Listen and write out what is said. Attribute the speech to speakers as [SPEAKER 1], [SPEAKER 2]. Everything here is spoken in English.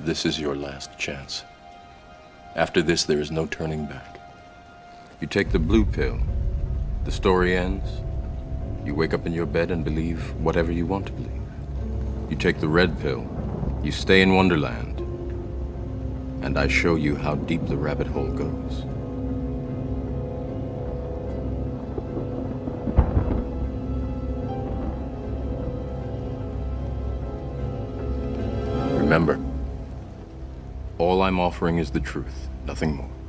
[SPEAKER 1] This is your last chance. After this, there is no turning back. You take the blue pill, the story ends. You wake up in your bed and believe whatever you want to believe. You take the red pill, you stay in Wonderland, and I show you how deep the rabbit hole goes. Remember, all I'm offering is the truth, nothing more.